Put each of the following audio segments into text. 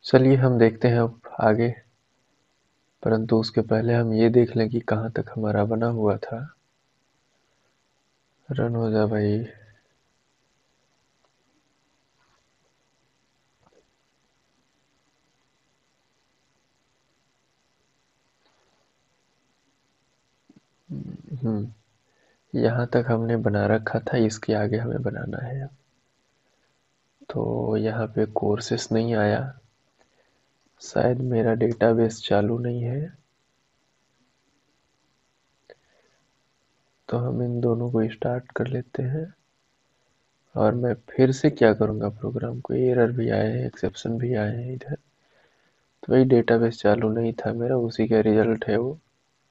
चलिए हम देखते हैं अब आगे, परंतु उसके पहले हम ये देख लें कि कहाँ तक हमारा बना हुआ था। रन हो जा भाई। यहाँ तक हमने बना रखा था, इसके आगे हमें बनाना है। तो यहाँ पे कोर्सेस नहीं आया, शायद मेरा डेटाबेस चालू नहीं है। तो हम इन दोनों को स्टार्ट कर लेते हैं और मैं फिर से क्या करूँगा, प्रोग्राम को एरर भी आए हैं, एक्सेप्शन भी आए हैं इधर। तो वही डेटाबेस चालू नहीं था मेरा, उसी का रिजल्ट है वो।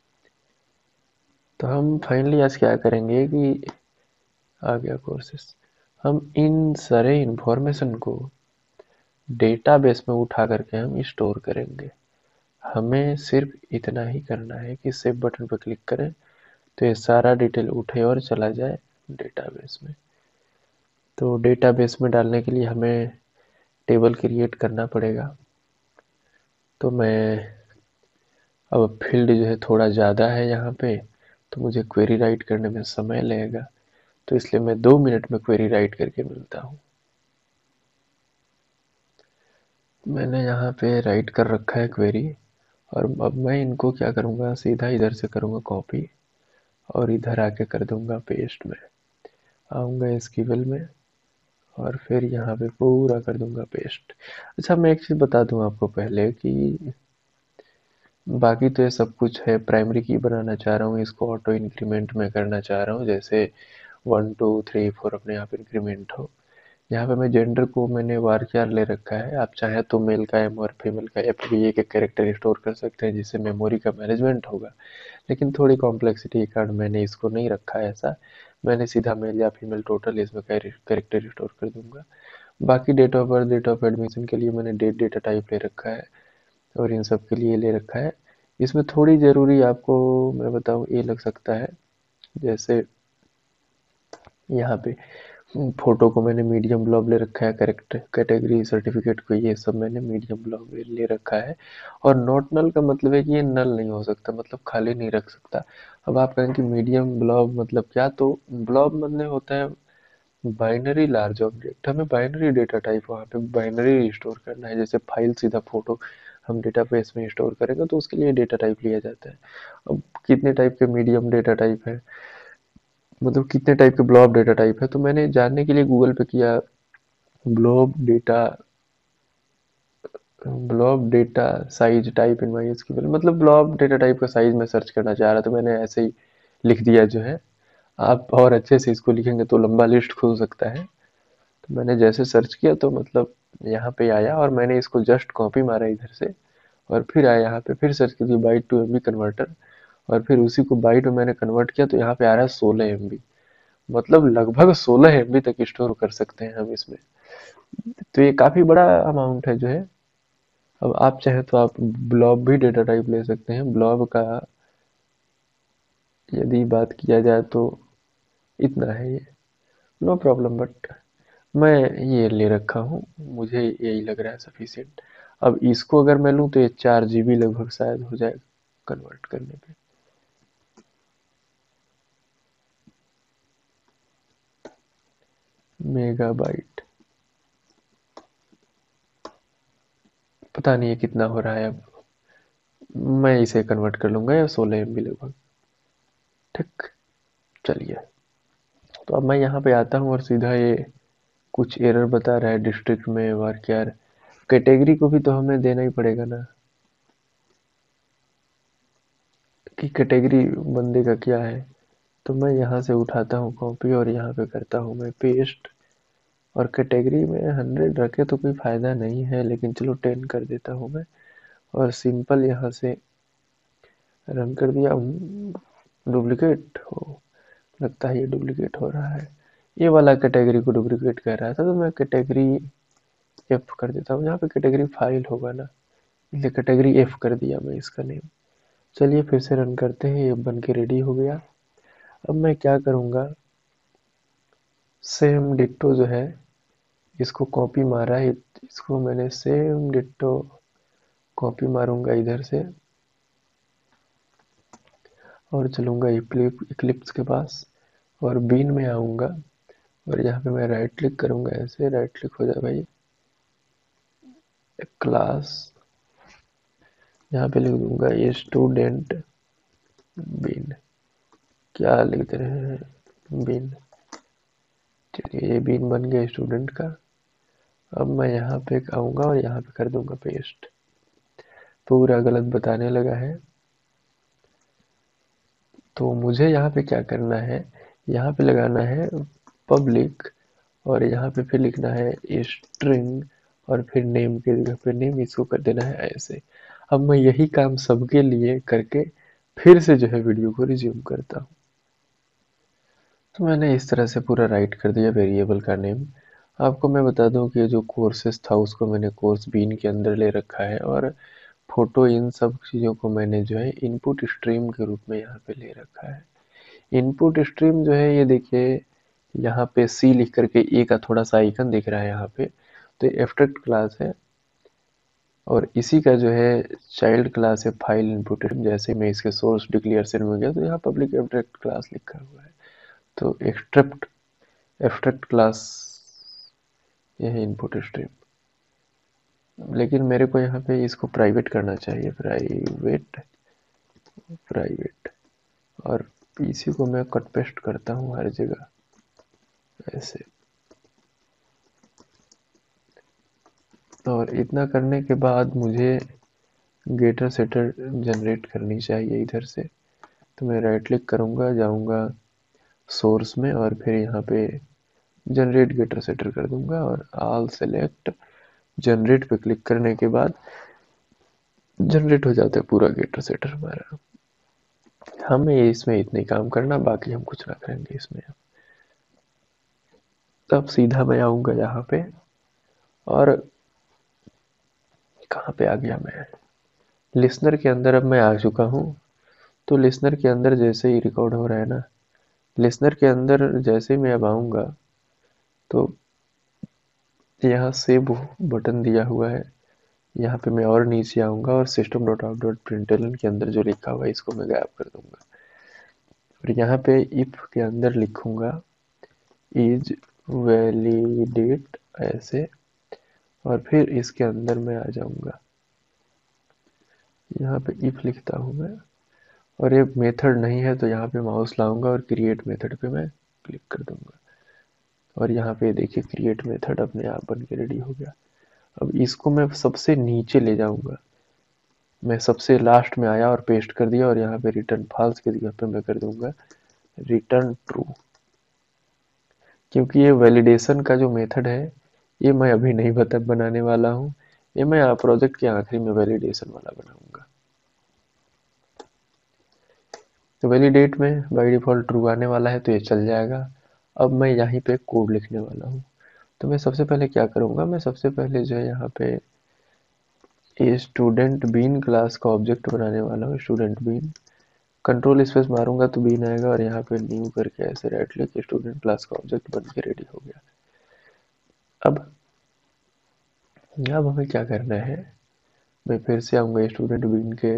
तो हम फाइनली आज क्या करेंगे कि आ गया कोर्सेस, हम इन सारे इंफॉर्मेशन को डेटाबेस में उठा करके हम स्टोर करेंगे। हमें सिर्फ इतना ही करना है कि सेव बटन पर क्लिक करें तो ये सारा डिटेल उठे और चला जाए डेटाबेस में। तो डेटाबेस में डालने के लिए हमें टेबल क्रिएट करना पड़ेगा। तो मैं अब फील्ड जो है थोड़ा ज़्यादा है यहाँ पे, तो मुझे क्वेरी राइट करने में समय लगेगा, तो इसलिए मैं 2 मिनट में क्वेरी राइट करके मिलता हूँ। मैंने यहाँ पे राइट कर रखा है क्वेरी, और अब मैं इनको क्या करूँगा, सीधा इधर से करूँगा कॉपी और इधर आके कर दूँगा पेस्ट में। आऊँगा एसक्यूएल में और फिर यहाँ पे पूरा कर दूँगा पेस्ट। अच्छा, मैं एक चीज़ बता दूँ आपको पहले कि बाकी तो ये सब कुछ है, प्राइमरी की बनाना चाह रहा हूँ, इसको ऑटो इंक्रीमेंट में करना चाह रहा हूँ, जैसे 1 2 3 4 अपने आप इंक्रीमेंट हो। यहाँ पे मैं जेंडर को मैंने वारक्यार ले रखा है, आप चाहे तो मेल का एम और फीमेल का एफ भी एक एक कैरेक्टर स्टोर कर सकते हैं, जिससे मेमोरी का मैनेजमेंट होगा। लेकिन थोड़ी कॉम्प्लेक्सिटी के कारण मैंने इसको नहीं रखा है ऐसा, मैंने सीधा मेल या फीमेल टोटल इसमें कैरेक्टर स्टोर कर दूंगा। बाकी date of birth, date of admission के लिए मैंने डेट डेटा टाइप ले रखा है, और इन सब के लिए ले रखा है। इसमें थोड़ी ज़रूरी आपको मैं बताऊँ ये लग सकता है, जैसे यहाँ पे फोटो को मैंने मीडियम ब्लॉब ले रखा है, करेक्ट कैटेगरी सर्टिफिकेट को ये सब मैंने मीडियम ब्लॉब ले रखा है। और नॉट नल का मतलब है कि ये नल नहीं हो सकता, मतलब खाली नहीं रख सकता। अब आप कहें कि मीडियम ब्लॉब मतलब क्या, तो ब्लॉब मतलब होता है बाइनरी लार्ज ऑब्जेक्ट। हमें बाइनरी डेटा टाइप वहाँ पे बाइनरी स्टोर करना है, जैसे फाइल सीधा फोटो हम डेटाबेस में स्टोर करेंगे तो उसके लिए डेटा टाइप लिया जाता है। अब कितने टाइप के मीडियम डेटा टाइप है, मतलब कितने टाइप के ब्लॉब डेटा टाइप है, तो मैंने जानने के लिए गूगल पे किया blob data, blob data size type in MySQL, मतलब ब्लॉब डेटा टाइप का साइज मैं सर्च करना चाह रहा था, मैंने ऐसे ही लिख दिया जो है। आप और अच्छे से इसको लिखेंगे तो लंबा लिस्ट खुल सकता है। तो मैंने जैसे सर्च किया तो मतलब यहाँ पे आया, और मैंने इसको जस्ट कॉपी मारा इधर से, और फिर आया यहाँ पे, फिर सर्च कीजिए बाइट टू एमबी कन्वर्टर, और फिर उसी को बाइट में मैंने कन्वर्ट किया तो यहाँ पे आ रहा है 16 MB। मतलब लगभग 16 MB तक स्टोर कर सकते हैं हम इसमें। तो ये काफ़ी बड़ा अमाउंट है जो है। अब आप चाहें तो आप ब्लॉब भी डेटा टाइप ले सकते हैं। ब्लॉब का यदि बात किया जाए तो इतना है ये, नो प्रॉब्लम, बट मैं ये ले रखा हूँ, मुझे यही लग रहा है सफिशिएंट। अब इसको अगर मैं लूँ तो ये 4 GB लगभग शायद हो जाएगा कन्वर्ट करने पे। मेगाबाइट, पता नहीं ये कितना हो रहा है अब, मैं इसे कन्वर्ट कर लूँगा, या 16 MB लगभग। ठीक, चलिए। तो अब मैं यहाँ पे आता हूँ और सीधा ये कुछ एरर बता रहा है डिस्ट्रिक्ट में वारक्यार। कैटेगरी को भी तो हमें देना ही पड़ेगा ना, कि कैटेगरी बंदे का क्या है। तो मैं यहाँ से उठाता हूँ कॉपी और यहाँ पे करता हूँ मैं पेस्ट, और कैटेगरी में 100 रखे तो कोई फ़ायदा नहीं है, लेकिन चलो 10 कर देता हूँ मैं, और सिंपल यहाँ से रन कर दिया। डुप्लीकेट हो, लगता है ये डुप्लीकेट हो रहा है, ये वाला कैटेगरी को डुप्लीकेट कर रहा था, तो मैं कैटेगरी एफ कर देता हूँ। यहाँ पे कैटेगरी फाइल होगा ना, इसलिए कैटेगरी एफ कर दिया मैं इसका नेम। चलिए फिर से रन करते हैं, ये बन के रेडी हो गया। अब मैं क्या करूँगा, सेम डिट्टो जो है इसको कॉपी मारा है, इसको मैंने सेम डिट्टो कॉपी मारूंगा इधर से और चलूंगा इक्लिप्स के पास और बीन में आऊंगा और यहाँ पे मैं राइट क्लिक करूंगा, ऐसे राइट क्लिक हो जाए भाई, क्लास, यहाँ पे लिख दूंगा ये स्टूडेंट बीन, क्या लिख रहे हैं बीन। चलिए ये बीन बन गया स्टूडेंट का। अब मैं यहाँ पे आऊंगा और यहाँ पे कर दूंगा पेस्ट। पूरा गलत बताने लगा है, तो मुझे यहाँ पे क्या करना है, यहाँ पे लगाना है पब्लिक और यहाँ पे फिर लिखना है स्ट्रिंग और फिर नेम के जगह पे नेम, इसको कर देना है ऐसे। अब मैं यही काम सबके लिए करके फिर से जो है वीडियो को रिज्यूम करता हूँ। तो मैंने इस तरह से पूरा राइट कर दिया वेरिएबल का नेम। आपको मैं बता दूं कि जो कोर्सेज था उसको मैंने कोर्स बीन के अंदर ले रखा है और फोटो इन सब चीज़ों को मैंने जो है इनपुट स्ट्रीम के रूप में यहाँ पे ले रखा है। इनपुट स्ट्रीम जो है ये देखिए यहाँ पे सी लिख करके ए का थोड़ा सा आइकन दिख रहा है यहाँ पे, तो ये एब्स्ट्रैक्ट क्लास है और इसी का जो है चाइल्ड क्लास है फाइल इनपुट। जैसे मैं इसके सोर्स डिक्लेयर से में गया तो यहाँ पब्लिक एब्स्ट्रैक्ट क्लास लिखा हुआ है, तो एब्स्ट्रैक्ट क्लास ये है इनपुट स्ट्रीम। लेकिन मेरे को यहाँ पे इसको प्राइवेट करना चाहिए, प्राइवेट प्राइवेट, और इसी को मैं कट पेस्ट करता हूँ हर जगह ऐसे। और इतना करने के बाद मुझे गेटर सेटर जनरेट करनी चाहिए इधर से, तो मैं राइट क्लिक करूँगा, जाऊँगा सोर्स में और फिर यहाँ पे जनरेट गेटर सेटर कर दूंगा और ऑल सेलेक्ट जनरेट पे क्लिक करने के बाद जनरेट हो जाता है पूरा गेटर सेटर हमारा। हमें इसमें इतने काम करना, बाकी हम कुछ ना करेंगे इसमें। तब सीधा मैं आऊँगा यहाँ पे और कहाँ पे आ गया मैं, लिसनर के अंदर अब मैं आ चुका हूँ। तो लिसनर के अंदर जैसे ही रिकॉर्ड हो रहा है ना, लिसनर के अंदर जैसे ही मैं अब आऊँगा तो यहाँ सेव बटन दिया हुआ है, यहाँ पे मैं और नीचे आऊँगा और system dot out dot println के अंदर जो लिखा हुआ है इसको मैं गायब कर दूंगा और यहाँ पे इफ के अंदर लिखूंगा इज वैलिडेट ऐसे, और फिर इसके अंदर मैं आ जाऊंगा, यहाँ पे इफ लिखता हूँ मैं और ये मेथड नहीं है तो यहाँ पे माउस लाऊंगा और क्रिएट मेथड पे मैं क्लिक कर दूंगा और यहाँ पे देखिए क्रिएट मेथड अपने आप बन के रेडी हो गया। अब इसको मैं सबसे नीचे ले जाऊंगा, मैं सबसे लास्ट में आया और पेस्ट कर दिया और यहाँ पे रिटर्न फॉल्स की जगह पे मैं कर दूंगा रिटर्न ट्रू, क्योंकि ये वैलिडेशन का जो मेथड है ये मैं अभी नहीं बनाने वाला हूँ, ये मैं प्रोजेक्ट के आखिरी में वैलिडेशन वाला बनाऊंगा। तो वैलिडेट में बाय डिफॉल्ट ट्रू आने वाला है तो ये चल जाएगा। अब मैं यहीं पे कोड लिखने वाला हूँ, तो मैं सबसे पहले क्या करूँगा, मैं सबसे पहले जो है यहाँ पे ये स्टूडेंट बीन क्लास का ऑब्जेक्ट बनाने वाला हूँ, स्टूडेंट बीन। कंट्रोल स्पेस मारूंगा तो बीन आएगा और यहाँ पे न्यू करके ऐसे राइट क्लिक, स्टूडेंट क्लास का ऑब्जेक्ट बन के रेडी हो गया। अब हमें क्या करना है, मैं फिर से आऊँगा स्टूडेंट बीन के,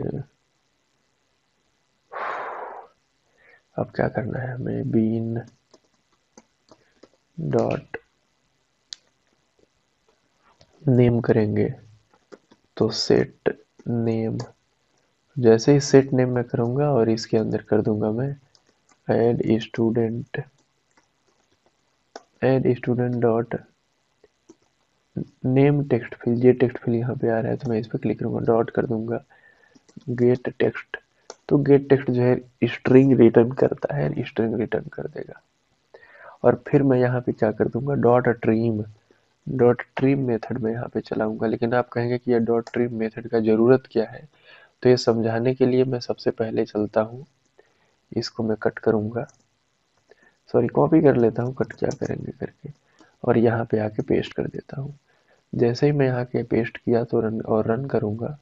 अब क्या करना है हमें, बीन डॉट नेम करेंगे तो सेट नेम, जैसे ही सेट नेम मैं करूँगा और इसके अंदर कर दूंगा मैं add student dot name text field, ये टेक्स्ट फील्ड यहाँ पे आ रहा है तो मैं इस पर क्लिक करूँगा, डॉट कर दूंगा गेट टेक्स्ट। तो गेट टेक्स्ट जो है स्ट्रिंग रिटर्न करता है, स्ट्रिंग रिटर्न कर देगा। और फिर मैं यहाँ पे क्या कर दूंगा, डॉट ट्रिम मेथड में यहाँ पे चलाऊंगा। लेकिन आप कहेंगे कि ये डॉट ट्रिम मेथड का ज़रूरत क्या है, तो ये समझाने के लिए मैं सबसे पहले चलता हूँ, इसको मैं कट करूँगा, सॉरी कॉपी कर लेता हूँ, कट क्या करेंगे करके, और यहाँ पे आके पेस्ट कर देता हूँ। जैसे ही मैं यहाँ के पेस्ट किया तो रन करूँगा,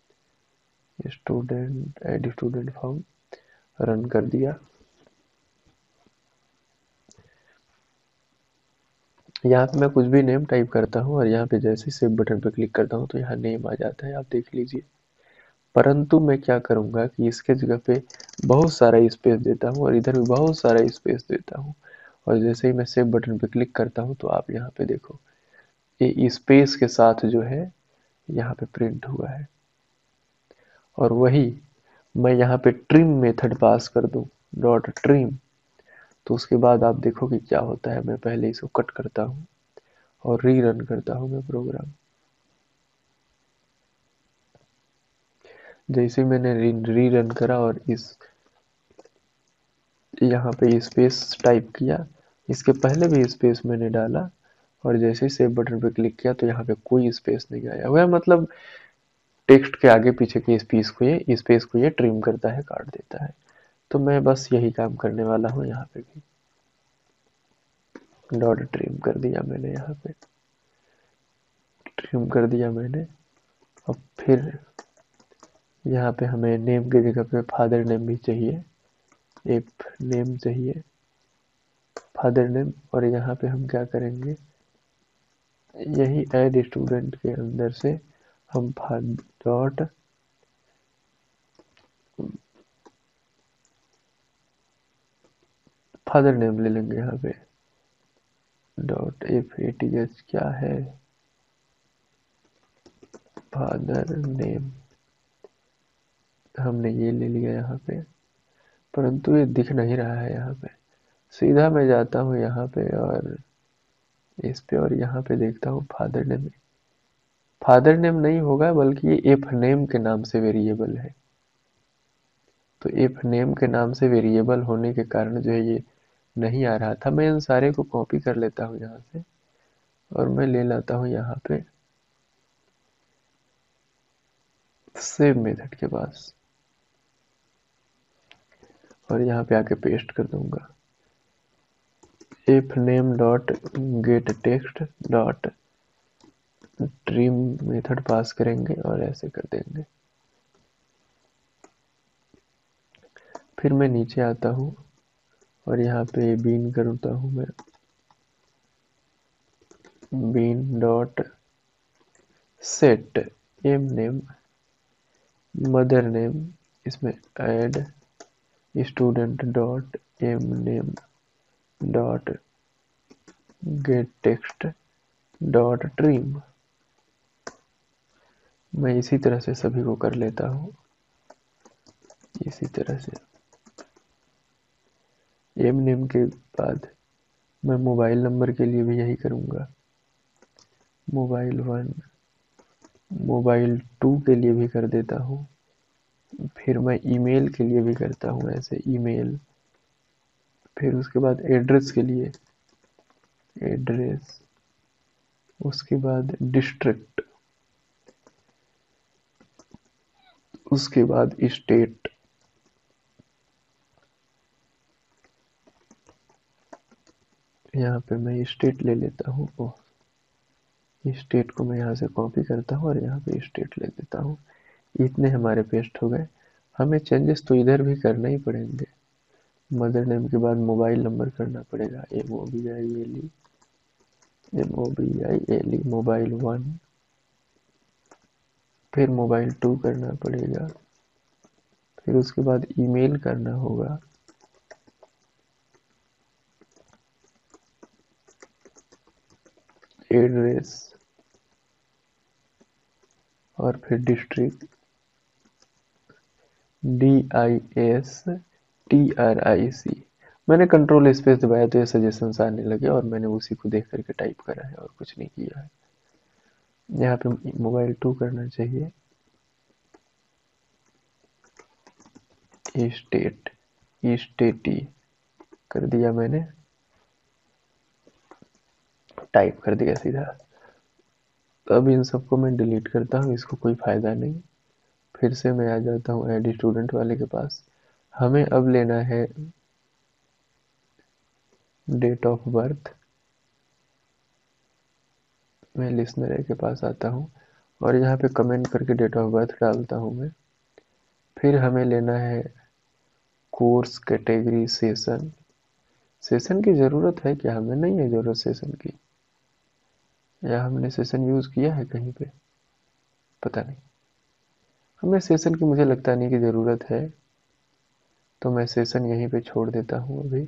ऐड स्टूडेंट फॉर्म रन कर दिया। यहाँ पे मैं कुछ भी नेम टाइप करता हूँ और यहाँ पे जैसे ही सेव बटन पे क्लिक करता हूँ तो यहाँ नेम आ जाता है, आप देख लीजिए। परंतु मैं क्या करूँगा कि इसके जगह पे बहुत सारा स्पेस देता हूँ और इधर भी बहुत सारा स्पेस देता हूँ, और जैसे ही मैं सेव बटन पे क्लिक करता हूँ तो आप यहाँ पे देखो ये स्पेस के साथ जो है यहाँ पे प्रिंट हुआ है। और वही मैं यहाँ पे ट्रिम मेथड पास कर दूँ, डॉट ट्रिम, तो उसके बाद आप देखो कि क्या होता है। मैं पहले इसको कट करता हूँ और रीरन करता हूँ मैं प्रोग्राम। जैसे मैंने रीरन करा और इस यहाँ पे स्पेस टाइप किया, इसके पहले भी स्पेस मैंने डाला, और जैसे ही सेव बटन पे क्लिक किया तो यहाँ पे कोई स्पेस नहीं आया हुआ है। मतलब टेक्स्ट के आगे पीछे के स्पेस को ये ट्रिम करता है, काट देता है। तो मैं बस यही काम करने वाला हूँ। यहाँ पे भी डॉट ट्रिम कर दिया मैंने, यहाँ पे ट्रिम कर दिया मैंने। अब फिर यहाँ पे हमें नेम की जगह पे फादर नेम भी चाहिए, एक नेम चाहिए फादर नेम। और यहाँ पे हम क्या करेंगे, यही ऐड स्टूडेंट के अंदर से हम डॉट फादर नेम ले लेंगे। यहाँ पे डॉट FATH क्या है, फादर नेम, हमने ये ले लिया यहाँ पे। परंतु ये दिख नहीं रहा है यहाँ पे। सीधा मैं जाता हूँ यहाँ पे और इस पे, और यहाँ पे देखता हूँ फादर नेम। फादर नेम नहीं होगा, बल्कि ये एफ नेम के नाम से वेरिएबल है। तो एफ नेम के नाम से वेरिएबल होने के कारण जो है ये नहीं आ रहा था। मैं इन सारे को कॉपी कर लेता हूँ यहाँ से, और मैं ले लाता हूँ यहाँ पे सेव मेथड के पास, और यहाँ पे आके पेस्ट कर दूंगा। If name dot get text dot trim method pass करेंगे और ऐसे कर देंगे। फिर मैं नीचे आता हूँ और यहाँ पे बीन करता हूँ मैं, bean dot set M name mother name, इसमें add student dot M name dot get text dot trim. मैं इसी तरह से सभी को कर लेता हूँ, इसी तरह से। एम नेम के बाद मैं मोबाइल नंबर के लिए भी यही करूँगा, मोबाइल 1, मोबाइल 2 के लिए भी कर देता हूँ। फिर मैं ईमेल के लिए भी करता हूँ ऐसे, ईमेल। फिर उसके बाद एड्रेस के लिए एड्रेस, उसके बाद डिस्ट्रिक्ट, उसके बाद स्टेट, यहाँ पे मैं स्टेट ले लेता हूँ। स्टेट को मैं यहाँ से कॉपी करता हूँ और यहाँ पे स्टेट ले देता हूँ। इतने हमारे पेस्ट हो गए। हमें चेंजेस तो इधर भी करना ही पड़ेंगे। मदर नेम के बाद मोबाइल नंबर करना पड़ेगा, MOBILE मोबाइल 1। फिर मोबाइल 2 करना पड़ेगा। फिर उसके बाद ईमेल करना होगा, एड्रेस, और फिर डिस्ट्रिक्ट, DISTRIC। मैंने कंट्रोल स्पेस दबाया तो ये सजेशंस आने लगे और मैंने उसी को देख करके टाइप करा है और कुछ नहीं किया है। यहाँ पे मोबाइल 2 करना चाहिए, स्टेट, स्टेटी कर दिया मैंने, टाइप कर दिया सीधा। तो अब इन सबको मैं डिलीट करता हूँ, इसको कोई फायदा नहीं। फिर से मैं आ जाता हूँ ऐड स्टूडेंट वाले के पास। हमें अब लेना है डेट ऑफ बर्थ। मैं लिसनर के पास आता हूँ और यहाँ पे कमेंट करके डेट ऑफ बर्थ डालता हूँ मैं। फिर हमें लेना है कोर्स कैटेगरी सेशन। सेशन की ज़रूरत है क्या? हमें नहीं है ज़रूरत सेशन की। या हमने सेशन यूज किया है कहीं पे, पता नहीं। हमें सेशन की मुझे लगता नहीं कि ज़रूरत है, तो मैं सेशन यहीं पे छोड़ देता हूँ अभी।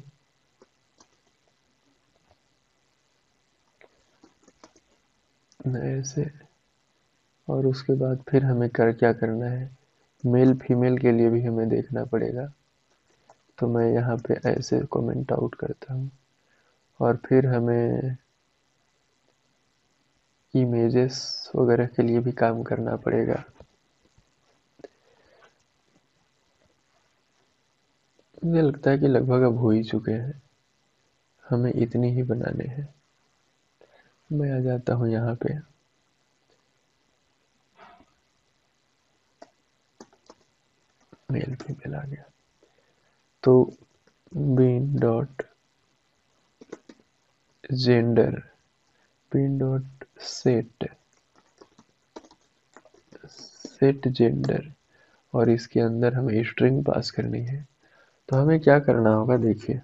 ऐसे, और उसके बाद फिर हमें क्या करना है, मेल फीमेल के लिए भी हमें देखना पड़ेगा। तो मैं यहाँ पे ऐसे कमेंट आउट करता हूँ, और फिर हमें इमेजेस वगैरह के लिए भी काम करना पड़ेगा। मुझे लगता है कि लगभग अब हो ही चुके हैं, हमें इतनी ही बनाने हैं। मैं आ जाता हूँ यहाँ पे, मेल फीमेल आ गया। तो bean dot gender, bean dot set, set gender, और इसके अंदर हमें स्ट्रिंग पास करनी है। तो हमें क्या करना होगा, देखिए,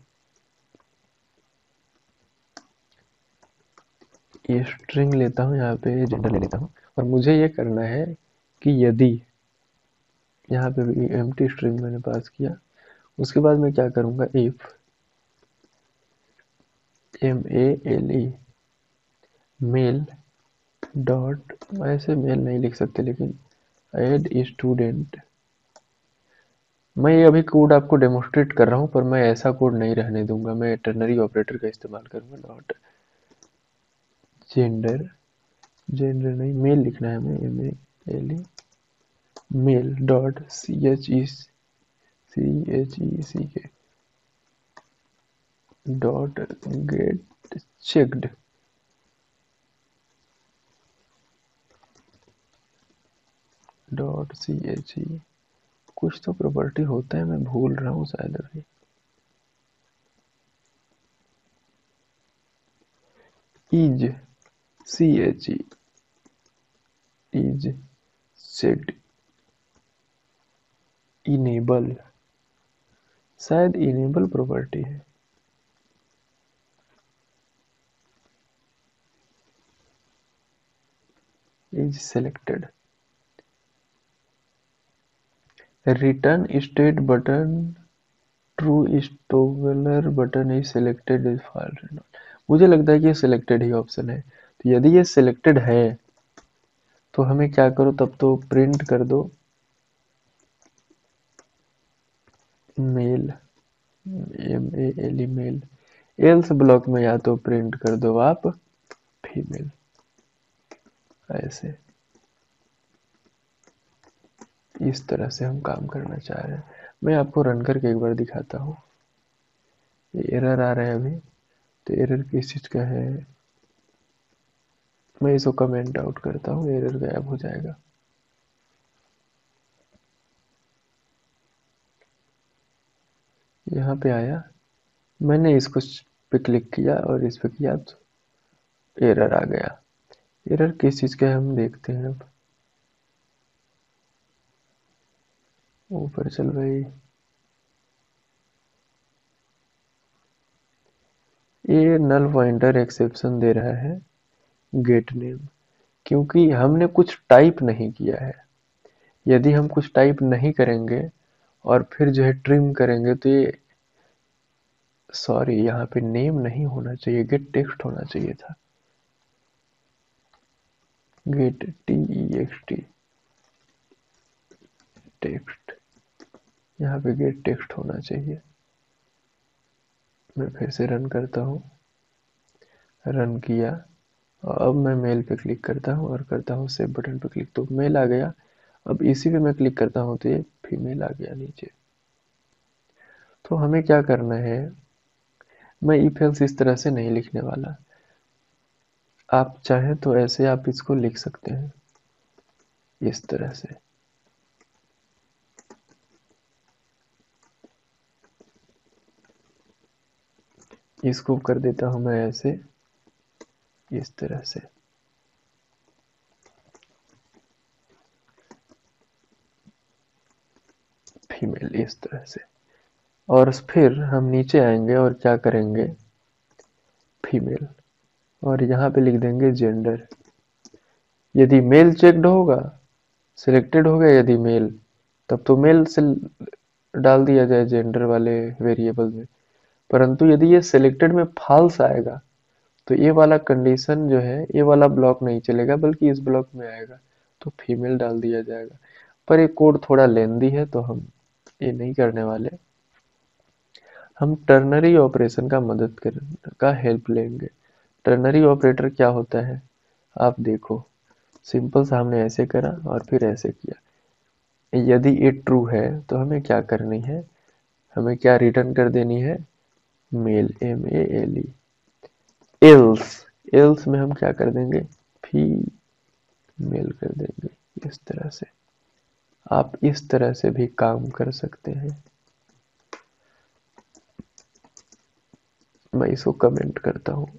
ये स्ट्रिंग लेता हूँ, यहाँ पे जेंडर ले लेता हूँ, और मुझे ये करना है कि यदि यहाँ पे भी एम्प्टी स्ट्रिंग मैंने पास किया, उसके बाद मैं क्या करूँगा, इफ MELE मेल डॉट, ऐसे मेल नहीं लिख सकते लेकिन एड स्टूडेंट। मैं ये अभी कोड आपको डेमोस्ट्रेट कर रहा हूँ, पर मैं ऐसा कोड नहीं रहने दूंगा, मैं टर्नरी ऑपरेटर का इस्तेमाल करूंगा। डॉट जेंडर, जेंडर नहीं, मेल लिखना है हमें, MELE male dot CHECK dot get checked, dot CHE, कुछ तो प्रॉपर्टी होता है, मैं भूल रहा हूँ शायद अभी। Is CHE is set enable, शायद इनेबल प्रॉपर्टी है। Is selected, return state button true is toggler button is selected is file. मुझे लगता है कि ये सिलेक्टेड ही ऑप्शन है, तो यदि ये सिलेक्टेड है तो हमें क्या करो, तब तो प्रिंट कर दो male, MELE male, else block में या तो प्रिंट कर दो आप फीमेल। ऐसे, इस तरह से हम काम करना चाह रहे हैं। मैं आपको रन करके एक बार दिखाता हूँ। ये एरर आ रहा है अभी, तो एरर किस चीज़ का है, मैं इसको कमेंट आउट करता हूँ, एरर गायब हो जाएगा। यहाँ पे आया, मैंने इसको पे क्लिक किया और इस पे किया तो एरर आ गया। एरर किस चीज़ का है हम देखते हैं। अब ऊपर चल भाई, ये नल पॉइंटर एक्सेप्शन दे रहा है गेट नेम, क्योंकि हमने कुछ टाइप नहीं किया है। यदि हम कुछ टाइप नहीं करेंगे और फिर जो है ट्रिम करेंगे, तो ये, सॉरी, यहाँ पे नेम नहीं होना चाहिए, गेट टेक्स्ट होना चाहिए था, गेट TEXT टेक्स्ट, यहाँ पे गेट टेक्स्ट होना चाहिए। मैं फिर से रन करता हूँ, रन किया, और अब मैं मेल पे क्लिक करता हूँ और करता हूँ सेव बटन पे क्लिक, तो मेल आ गया। अब इसी पे मैं क्लिक करता हूँ तो ये फीमेल आ गया नीचे। तो हमें क्या करना है, मैं इफ एल्स इस तरह से नहीं लिखने वाला, आप चाहें तो ऐसे आप इसको लिख सकते हैं, इस तरह से। इसको कर देता हूँ मैं ऐसे, इस तरह से, फीमेल इस तरह से, और फिर हम नीचे आएंगे और क्या करेंगे, फीमेल, और यहाँ पे लिख देंगे जेंडर। यदि मेल चेक्ड होगा, सिलेक्टेड हो गया यदि मेल, तब तो मेल से डाल दिया जाए जेंडर वाले वेरिएबल में। परंतु यदि ये सिलेक्टेड में फॉल्स आएगा तो ये वाला कंडीशन जो है, ये वाला ब्लॉक नहीं चलेगा बल्कि इस ब्लॉक में आएगा, तो फीमेल डाल दिया जाएगा। पर ये कोड थोड़ा लेंदी है तो हम ये नहीं करने वाले। हम टर्नरी ऑपरेशन का मदद का हेल्प लेंगे। टर्नरी ऑपरेटर क्या होता है आप देखो। सिंपल सा हमने ऐसे करा और फिर ऐसे किया। यदि ये ट्रू है तो हमें क्या करनी है, हमें क्या रिटर्न कर देनी है, मेल, MELE। एल्स, एल्स में हम क्या कर देंगे, फीमेल कर देंगे। इस तरह से आप इस तरह से भी काम कर सकते हैं। मैं इसको कमेंट करता हूँ।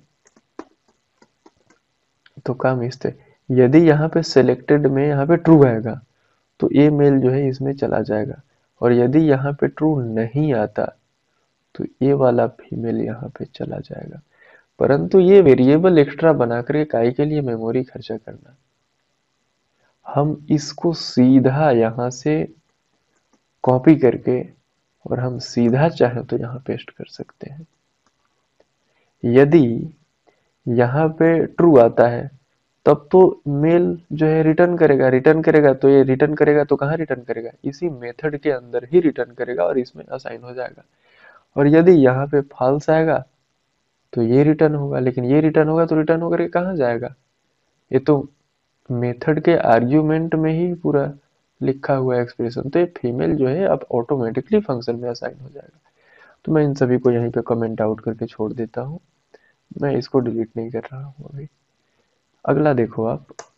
तो काम इस तरह, यदि यहाँ पे सिलेक्टेड में यहाँ पे ट्रू आएगा तो ये मेल जो है इसमें चला जाएगा, और यदि यहाँ पे ट्रू नहीं आता तो ये वाला फीमेल यहाँ पे चला जाएगा। परंतु ये वेरिएबल एक्स्ट्रा बना करके काहे के लिए मेमोरी खर्चा करना। हम इसको सीधा यहाँ से कॉपी करके और हम सीधा चाहें तो यहाँ पेस्ट कर सकते हैं। यदि यहाँ पे ट्रू आता है तब तो मेल जो है रिटर्न करेगा, रिटर्न करेगा तो ये रिटर्न करेगा तो कहाँ रिटर्न करेगा, इसी मेथड के अंदर ही रिटर्न करेगा और इसमें असाइन हो जाएगा। और यदि यहाँ पे फॉल्स आएगा तो ये रिटर्न होगा, लेकिन ये रिटर्न होगा तो रिटर्न होकर के कहाँ जाएगा, ये तो मेथड के आर्ग्यूमेंट में ही पूरा लिखा हुआ एक्सप्रेशन। तो ये फीमेल जो है अब ऑटोमेटिकली फंक्शन में असाइन हो जाएगा। तो मैं इन सभी को यहीं पे कमेंट आउट करके छोड़ देता हूँ, मैं इसको डिलीट नहीं कर रहा हूँ अभी। अगला देखो आप,